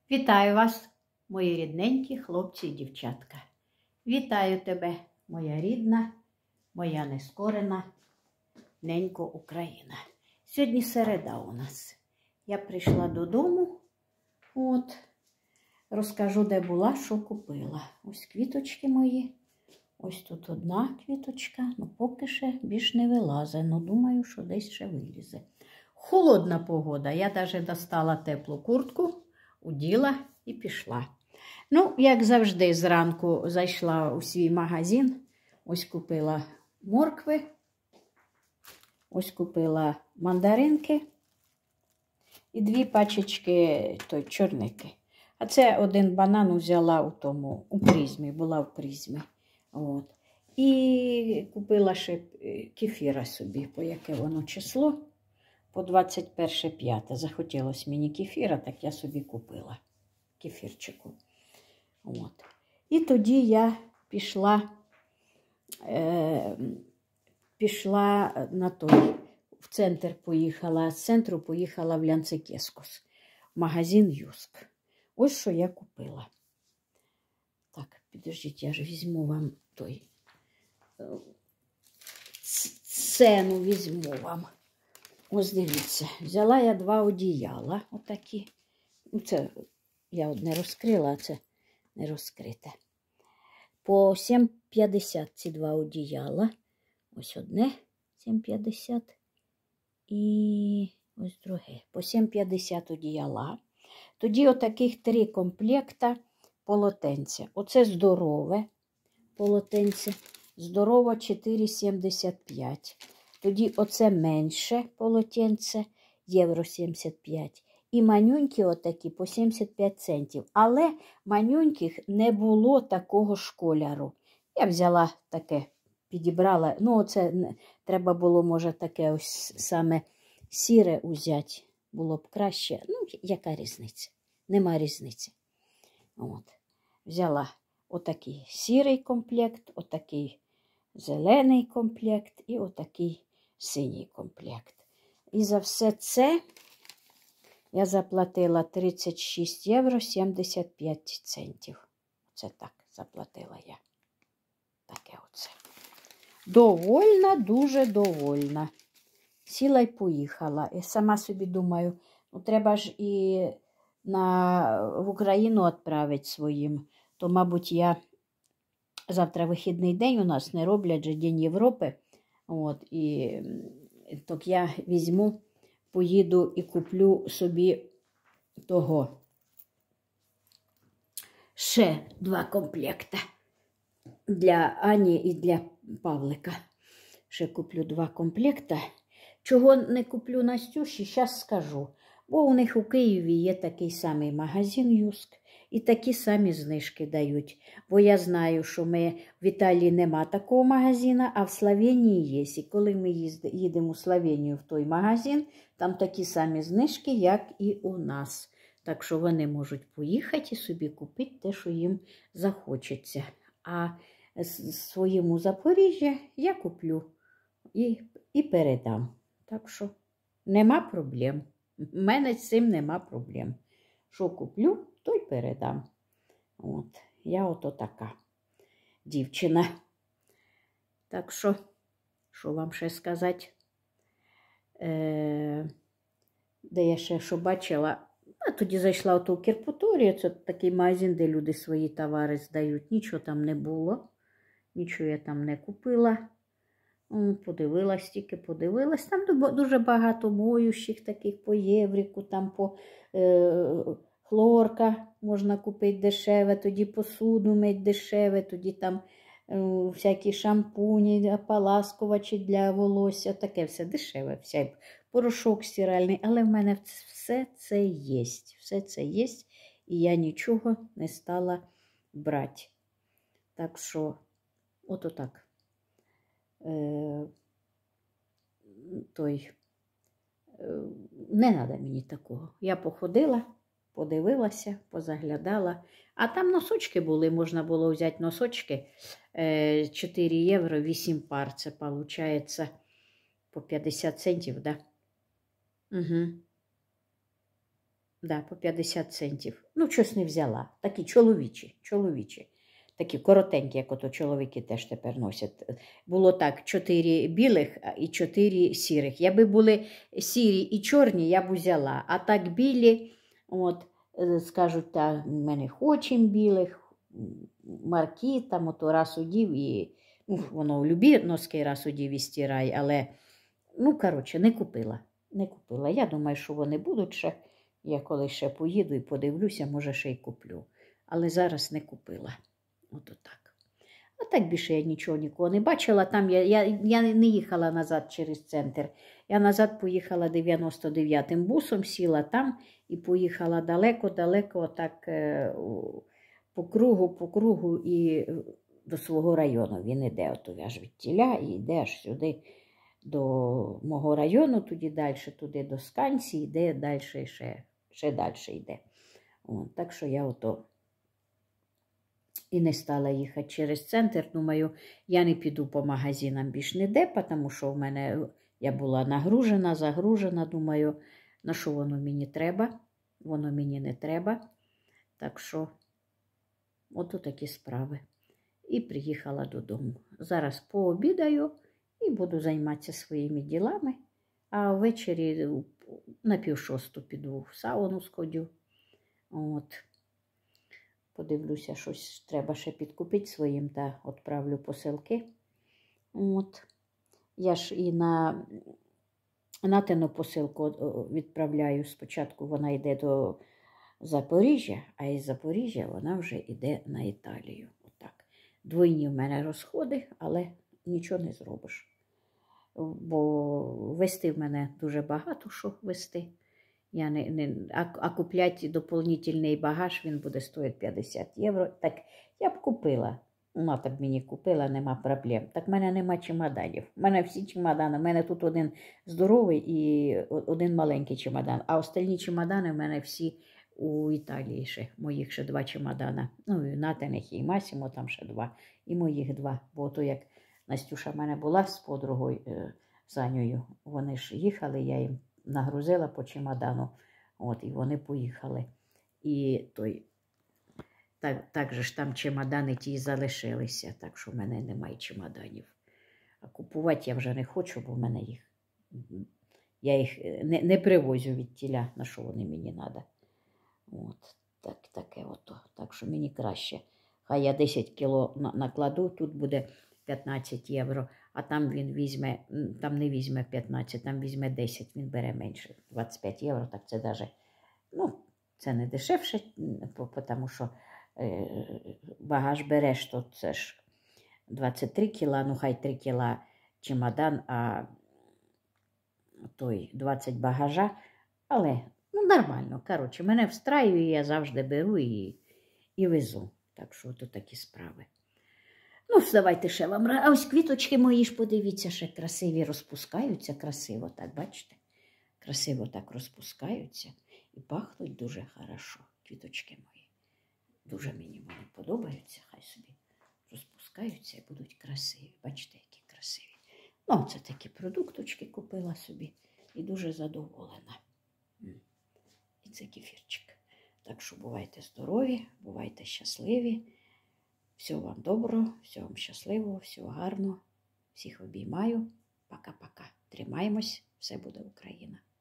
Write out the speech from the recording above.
Вітаю вас, мої рідненькі хлопці і дівчатка. Вітаю тебе, моя рідна, моя нескорена ненько Україна. Сьогодні середа у нас. Я прийшла додому, розкажу, де була, що купила. Ось квіточки мої. Ось тут одна квіточка, поки ще більш не вилазить, думаю, що десь ще вилізе. Холодна погода, я навіть достала теплу куртку, уділа і пішла. Як завжди, зранку зайшла у свій магазин, ось купила моркви, ось купила мандаринки і 2 пачечки чорники. А це один банан взяла у призмі, була в призмі. І купила ще кефіра собі, по яке воно число, по 21.5. Захотілося мені кефіра, так я собі купила кефірчику. І тоді я пішла в центр поїхала, а з центру поїхала в Лянцекескос, в магазин Юск. Ось що я купила. Так, підождіть, я ж візьму вам ціну візьму вам. Ось дивіться, взяла я 2 одіяла, отакі. Це я одне розкрила, а це не розкрите. По 7,50 ці 2 одіяла. Ось одне 7,50 і ось друге. По 7,50 одіяла. Тоді отаких 3 комплекта полотенця. Оце здорове полотенце. Здорово 4,75. Тоді оце менше полотенце, євро 75. І манюнькі отакі по 75 центів. Але манюньких не було такого ж кольору. Я взяла таке, підібрала. Оце треба було, може, таке ось саме сіре взяти. Було б краще. Яка різниця? Нема різниці. Взяла отакий сірий комплект, отакий зелений комплект і отакий синій комплект. І за все це я заплатила 36 євро 75 центів. Це так заплатила я. Таке оце. Довольна, дуже довольна. Сіла й поїхала. І сама собі думаю, треба ж і в Україну відправити своїм. То, мабуть, я завтра вихідний день у нас, не роблять же День Європи. Так я візьму, поїду і куплю собі ще 2 комплекти для Ані і для Павлика. Ще куплю 2 комплекти. Чого не куплю Настюші, зараз скажу. Бо у них у Києві є такий самий магазин Юск. І такі самі знижки дають. Бо я знаю, що в Італії нема такого магазину, а в Словенії є. І коли ми їдемо у Словенію в той магазин, там такі самі знижки, як і у нас. Так що вони можуть поїхати і собі купити те, що їм захочеться. А своєму Запоріжжя я куплю і передам. Так що нема проблем. У мене з цим нема проблем. Що куплю, то й передам. Я ото така дівчина. Так що вам ще сказати? Де я ще що бачила? Тоді зайшла в ту Кірпуторію. Це такий магазин, де люди свої товари здають. Нічого там не було. Нічого я там не купила. Подивилась, тільки подивилась. Там дуже багато моющих таких по єврику, там по хлорка можна купити дешеве, тоді посуду мить дешеве, тоді там всякі шампуні, ополаскувачі для волосся, таке все дешеве, порошок стиральний, але в мене все це є. Все це є, і я нічого не стала брати. Так що, ото так. Не треба мені такого. Я походила, подивилася, позаглядала. А там носочки були, можна було взяти носочки. 4 євро, 8 пар. Це виходить по 50 центів, да? Угу. Да, по 50 центів. Ну, щось не взяла. Такі чоловічі. Такі коротенькі, як ото чоловіки теж тепер носять. Було так, 4 білих і 4 сірих. Якби були сірі і чорні, я б взяла. А так білі, от, скажуть, та ми не хочемо білих, марки, там ото раз удів і, ну, воно в любі носки раз удів і стирай, але, ну, коротше, не купила. Я думаю, що вони будуть ще. Я коли ще поїду і подивлюся, може ще й куплю. Але зараз не купила. Ото так. А так більше я нічого нікого не бачила. Там я не їхала назад через центр. Я назад поїхала 99-м бусом, сіла там і поїхала далеко-далеко, отак по кругу і до свого району. Він іде ото аж від тіля і йде аж сюди до мого району, тоді далі, туди до Сканці, йде далі, ще далі йде. Так що я ото і не стала їхати через центр. Думаю, я не піду по магазинам більш ніде, тому що в мене я була нагружена, загружена. Думаю, на що воно мені треба? Воно мені не треба. Так що, ото такі справи. І приїхала додому. Зараз пообідаю і буду займатися своїми ділами. А ввечері на 5:30 піду в сауну сходю. От. Подивлюся, щось треба ще підкупити своїм та відправлю посилки. От. Я ж і на Натину посилку відправляю. Спочатку вона йде до Запоріжжя, а із Запоріжжя вона вже йде на Італію. Отак. Двойні в мене розходи, але нічого не зробиш. Бо вести в мене дуже багато, що вести. А купляти доповнительний багаж, він буде стоїти 50 євро. Так я б купила. Мати б мені купила, нема проблем. Так в мене нема чемоданів. У мене всі чемодани. У мене тут один здоровий і один маленький чемодан. А остальні чемодани в мене всі у Італії ще. Моїх ще 2 чемодана. Ну, і Натаних, і Масімо там ще 2. І моїх 2. Бо то як Настюша в мене була з подругою Санею, вони ж їхали, я їм нагрузила по чемодану, от, і вони поїхали. І той, так же ж там чемодани ті залишилися, так що в мене немає чемоданів. А купувати я вже не хочу, бо в мене я їх не привозю від тіля, на що вони мені треба. От, таке ото. Так що мені краще. Хай я 10 кіло накладу, тут буде 15 євро, а там він візьме, там не візьме 15, там візьме 10, він бере менше, 25 євро, так це даже, ну, це не дешевше, тому що багаж береш, то це ж 23 кіла, ну хай 3 кіла чемодан, а той 20 багажа, але, ну, нормально, коротше, мене встраює, я завжди беру і везу, так що то такі справи. Ну, давайте ще вам. А ось квіточки мої ж, подивіться, ще красиві розпускаються, красиво так, бачите? Красиво так розпускаються і пахнуть дуже хорошо, квіточки мої. Дуже мені вони подобаються, хай собі розпускаються і будуть красиві. Бачите, які красиві. Ну, це такі продукточки купила собі і дуже задоволена. І це кефірчик. Так що бувайте здорові, бувайте щасливі. Всього вам доброго, всього вам щасливого, всього гарного. Всіх обіймаю. Пока-пока. Тримаємось. Все буде Україна.